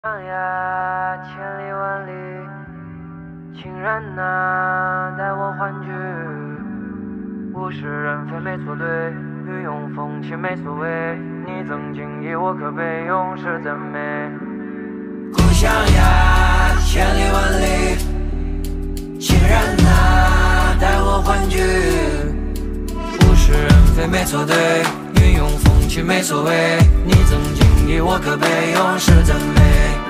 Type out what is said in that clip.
上呀，千里万里，情人啊，带我欢聚。物是人非没错对，雨用风起没所谓。你赠锦衣，我可悲，永世赞美。故乡呀，千里万里，情人啊，带我欢聚。物是人非没错对，雨用风起没所谓。你赠锦衣，我可悲，永世赞美。